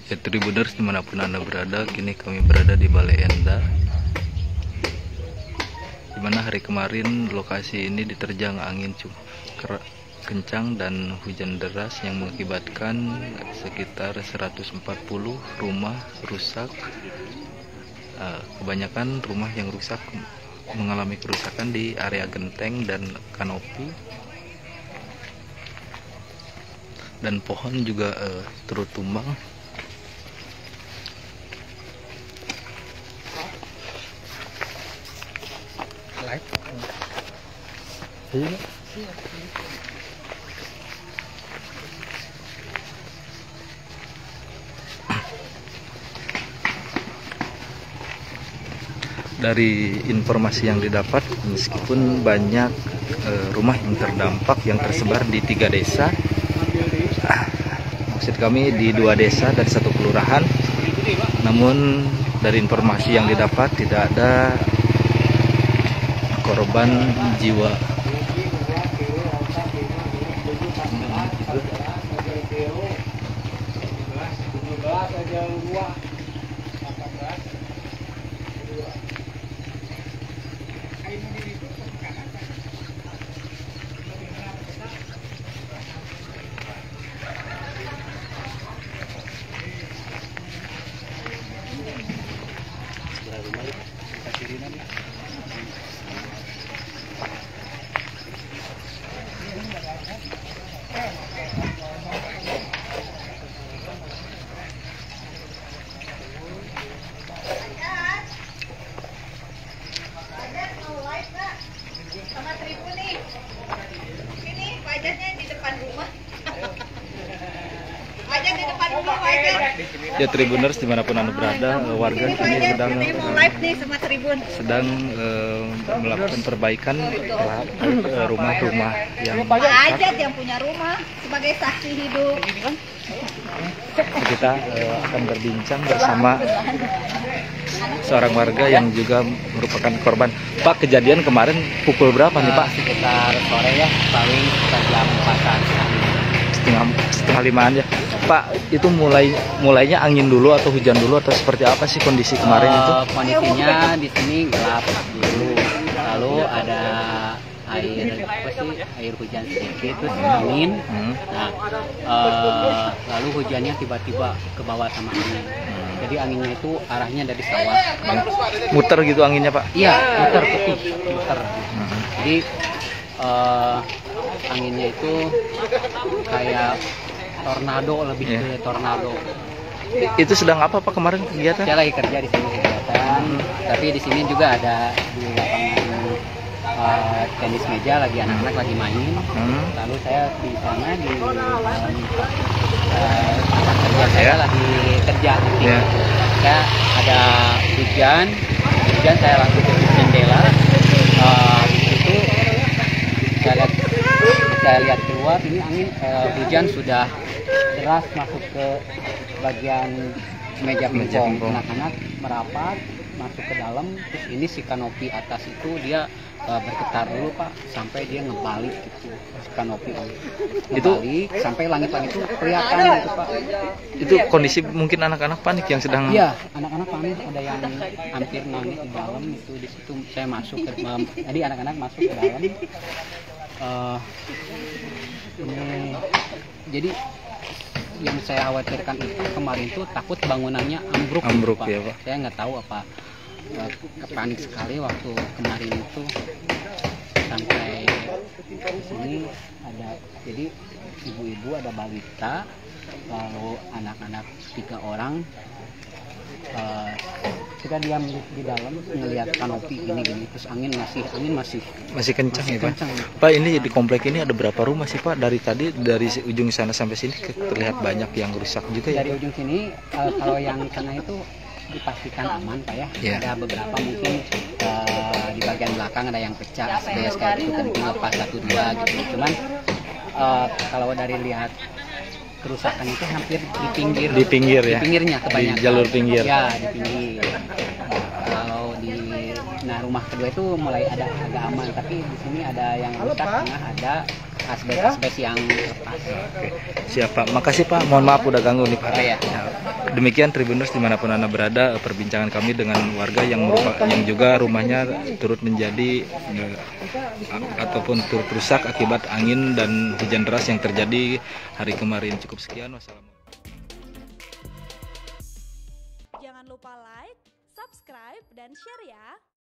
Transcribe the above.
Ya Tribuners dimanapun Anda berada, kini kami berada di Balai Endah, dimana hari kemarin lokasi ini diterjang angin kencang dan hujan deras yang mengakibatkan sekitar 140 rumah rusak. Kebanyakan rumah yang rusak mengalami kerusakan di area genteng dan kanopi, dan pohon juga turut tumbang. Dari informasi yang didapat, meskipun banyak rumah yang terdampak yang tersebar di 3 desa, maksud kami di 2 desa dan 1 kelurahan, namun dari informasi yang didapat tidak ada korban jiwa. Sama Tribun nih. Ini pajaknya di depan rumah. Pajak di depan rumah pajak. Ya Tribuners dimanapun Anda berada, warga kini sedang live nih sama Tribun. Melakukan perbaikan rumah-rumah yang Pajak yang punya rumah sebagai saksi hidup. kita akan berbincang bersama seorang warga yang juga merupakan korban. Pak, kejadian kemarin pukul berapa nih Pak? Sekitar sore ya, paling sekitar jam 4-an. Setengah 5-an ya. Pak, itu mulainya angin dulu atau hujan dulu atau seperti apa sih kondisi kemarin itu? Kondisinya di sini gelap dulu, lalu ada air hujan sedikit, terus angin. Nah, lalu hujannya tiba-tiba ke bawah sama angin. Jadi anginnya itu arahnya dari sawah. Muter gitu anginnya Pak? Iya, muter. Jadi anginnya itu kayak tornado, lebih ke tornado. Itu sedang apa Pak kemarin kegiatan? Saya lagi kerja di sini kegiatan, tapi di sini juga ada di lapangan tenis meja, lagi anak-anak lagi main. Lalu saya di sana di kerja saya lagi kerja di sini. Saya ada hujan saya langsung tutup jendela. Di situ saya lihat keluar, ini angin hujan sudah deras masuk ke bagian meja pingpong. Anak-anak merapat masuk ke dalam, terus ini si kanopi atas itu dia bergetar dulu Pak, sampai dia ngebalik gitu, si kanopi ngebalik sampai langit-langit itu kelihatan gitu Pak. Itu kondisi mungkin anak-anak panik yang sedang. Iya, anak-anak panik, ada yang hampir nangis di dalam itu. Di situ saya masuk ke jadi anak-anak masuk ke dalam. Jadi yang saya khawatirkan itu kemarin tuh takut bangunannya ambruk Pak. Ya, Pak. Saya nggak tahu apa, panik sekali waktu kemarin itu. Sampai sini ada, jadi ibu-ibu, ada balita, lalu anak-anak 3 orang. Kita diam di dalam ngelihat kanopi gini, terus angin masih kencang ya Pak. Pak, ini di komplek ini ada berapa rumah sih Pak? Dari tadi, dari ujung sana sampai sini terlihat banyak yang rusak juga ya? Dari ujung sini kalau yang sana itu dipastikan aman Pak ya. Ada beberapa mungkin di bagian belakang ada yang pecah, asbes kayak gitu, kan lepas 1-2 gitu. Cuman kalau dari lihat kerusakan itu hampir di pinggir ya, di pinggirnya kebanyakan, di jalur pinggir ya, di pinggir. Kalau di rumah kedua itu mulai ada agak aman, tapi di sini ada yang rusak, tengah ada, asbes yang lepas. Oke. Siap Pak, makasih Pak. Mohon maaf udah ganggu nih Pak. Iya. Ya, demikian Tribuners dimanapun Anda berada, perbincangan kami dengan warga yang juga rumahnya turut menjadi ataupun turut rusak akibat angin dan hujan deras yang terjadi hari kemarin. Cukup sekian. Wassalamualaikum. Jangan lupa like, subscribe, dan share ya.